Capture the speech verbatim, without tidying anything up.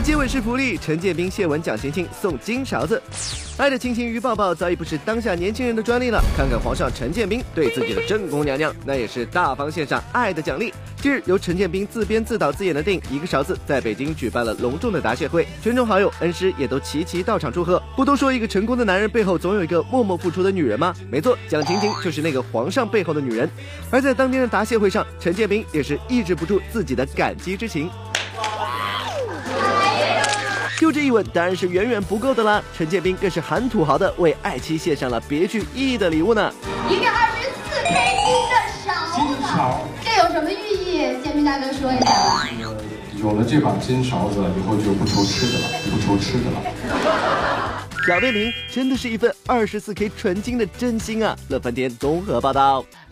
接吻是福利，陈建斌谢吻蒋勤勤送金勺子。爱的亲亲与抱抱早已不是当下年轻人的专利了。看看皇上陈建斌对自己的正宫娘娘，那也是大方献上爱的奖励。近日，由陈建斌自编自导自演的电影《一个勺子》在北京举办了隆重的答谢会，圈中好友、恩师也都齐齐到场祝贺。不都说一个成功的男人背后总有一个默默付出的女人吗？没错，蒋勤勤就是那个皇上背后的女人。而在当天的答谢会上，陈建斌也是抑制不住自己的感激之情。就这一吻当然是远远不够的啦，陈建斌更是含土豪的为爱妻献上了别具意义的礼物呢。 一个二十四 K 金的勺子， 金勺， 这有什么寓意？建斌大哥说一下吧。 有了这把金勺子，以后就不愁吃的了，不愁吃的了。 小贝明真的是一份二十四 K 纯金的真心啊！乐翻天综合报道。